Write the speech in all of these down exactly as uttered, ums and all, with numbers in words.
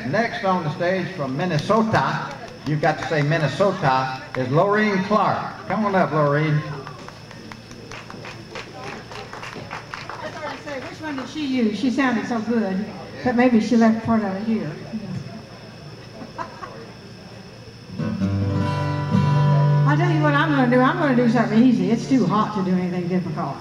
next on the stage from Minnesota, you've got to say Minnesota, is Lorene Clark. Come on up, Lorene. I started to say, which one did she use? She sounded so good, but maybe she left part of it here. I'll tell you what I'm going to do. I'm going to do something easy. It's too hot to do anything difficult.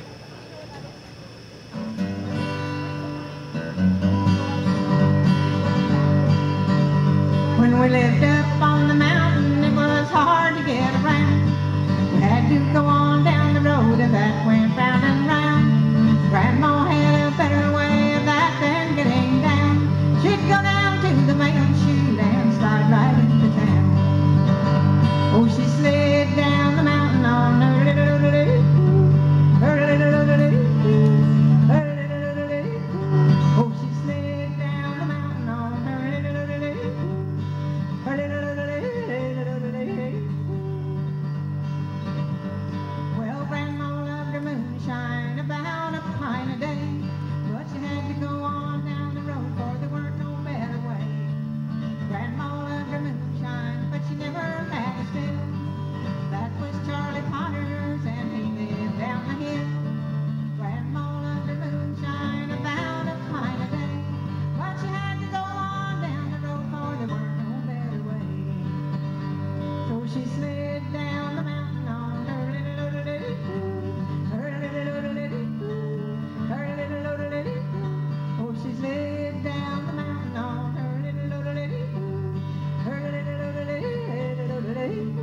When we lived up on the mountain, it was hard to get around. We had to go on down the road, and that went round and round. Grandma had a better way of that than getting down. She'd go down to the main chute and slide right into town. Oh, she slid down the mountain on her little little her little little her little little. Oh, she slid down the mountain on her little little her little little. Well, Grandma loved her moonshine about a pint a day, but she had to go on down the road for there weren't no better way. Grandma loved her moonshine, but she never had a still. That was Charlie Potter's, and he lived down the hill. Grandma loved her moonshine about a pint a day, but she had to go on down the road for there weren't no better way. So she slid down the mountain on her little little her little little her little little. Oh, she slid down the mountain on her little little her little little.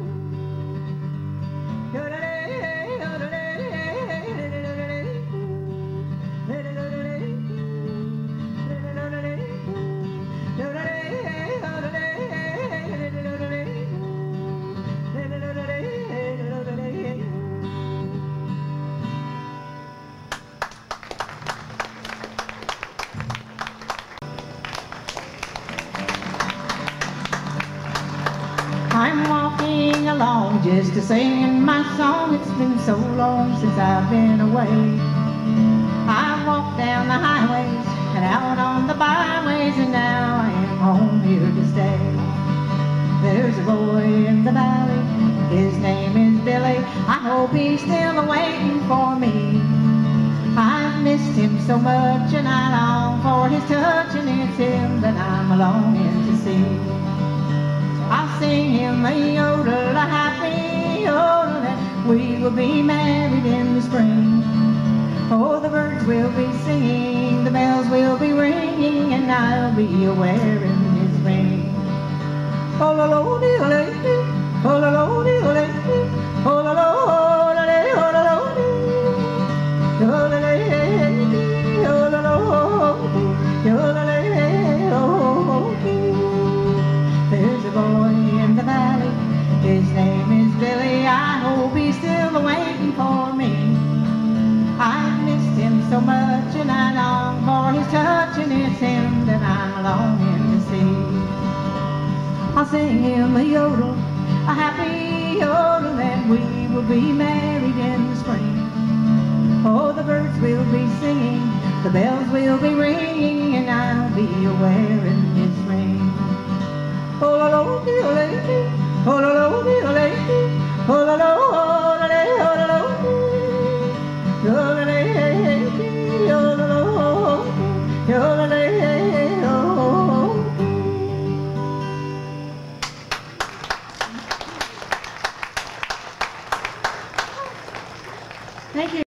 I'm walking along just to sing my song. It's been so long since I've been away. I walked down the highways and out on the byways, and now I am home here to stay. There's a boy in the valley, his name is Billy. I hope he's still waiting for me. I've missed him so much, and I long for his touch, and it's him that I'm longing to see. I'll sing him a yodel, a happy yodel, and we will be married in the spring. Oh, the birds will be singing, the bells will be ringing, and I'll be wearing his ring. Oh, la lo, dee, oh, la lo, dee, oh, oh, la lo, oh, la le, oh, la lo, dee, oh, la le, oh, la lo, oh, la le, oh, dee. There's a boy in the valley, his name is Billy. I hope he's still waiting for me. I've missed him so much, and I long for his touch, and it's him that I'm longing to see. I'll sing him a yodel, a happy yodel, and we will be married in the spring. Oh, the birds will be singing, the bells will be ringing, and I'll be wearing his ring. Oh, la lo, dee, oh, lady, oh, la lo, dee, oh, lady, oh, la lo, oh, la le, oh, la lo, dee, oh, la lady, oh, la lo, oh, la le, oh. Thank you.